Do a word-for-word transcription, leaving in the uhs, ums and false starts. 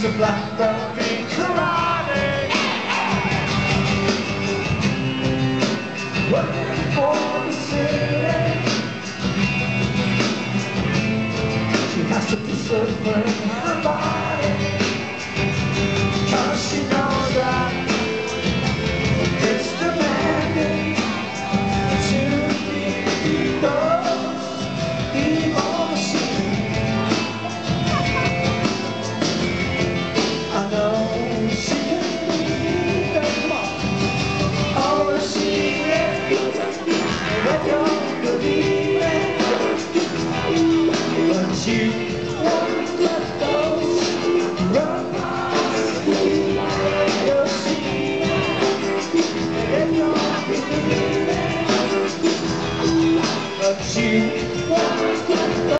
a black belt in karate. Working for the city. She has to discipline her body, 'cause she knows that it's demanding to be those evil machines. I know she can be there, come on. Oh, she is, let go, believe it. But you